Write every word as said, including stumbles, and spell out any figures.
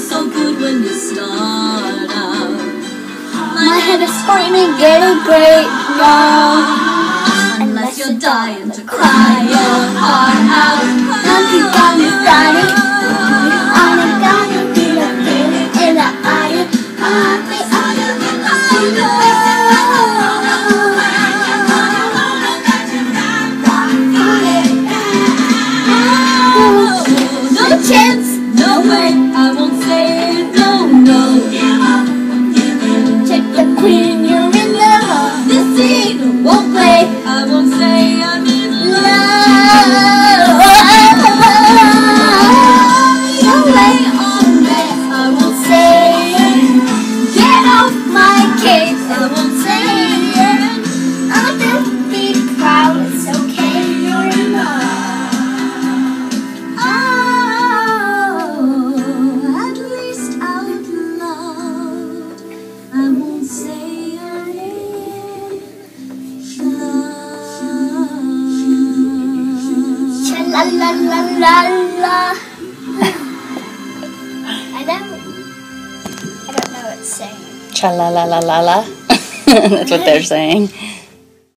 so good when you start out. My head is screaming, getting great now. Unless you're dying to cry your heart out. Nothing gonna start it. I'm gonna be a feeling in the eye. I'm the eye in the No chance, no way, I won't say no, no. check the queen, you're in the hall. This scene won't play, I won't say I'm in love. No way on that, I won't say. Get off my case, I won't say. I'll just be proud, it's okay, you're in love. Oh, at least out loud, I won't say I'm in love. Cha la la la la la. I don't, I don't know what it's saying. Cha la la la la la. That's what they're saying.